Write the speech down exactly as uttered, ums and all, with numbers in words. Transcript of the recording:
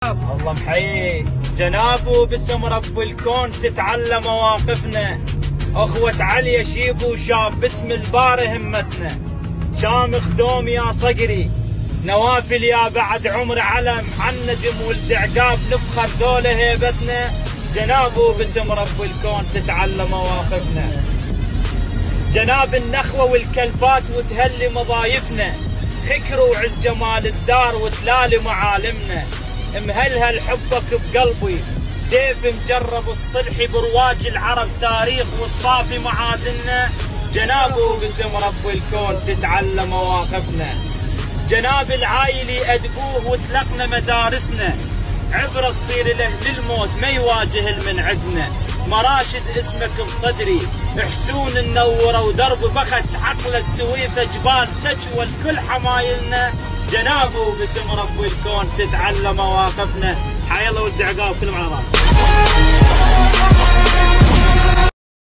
الله محيي جنابه باسم رب الكون تتعلى مواقفنا. اخوة علي شيبو وشاب باسم الباري همتنا. شامخ دوم يا صقري نوافل يا بعد عمر علم عن نجم ولد عقاب نفخر ذولا هيبتنا. جنابه باسم رب الكون تتعلى مواقفنا. جناب النخوة والكلفات وتهلي مضايفنا. خكر وعز جمال الدار وتلالي معالمنا. مهلهل حبك بقلبي سيف مجرب الصلح برواج العرب تاريخ والصافي معادننا. جنابه باسم رب الكون تتعلى مواقفنا. جناب العايلي أدبوه وتلقنا مدارسنا. عبرة تصير له للموت ما يواجه من عدنا. مراشد اسمك بصدري حسون النورة ودرب بخت عقل السويفة جبال تجول كل حمايلنا. جنابه باسم رب الكون تتعلى مواقفنا. حي الله ولد عقاب كلهم على راسي.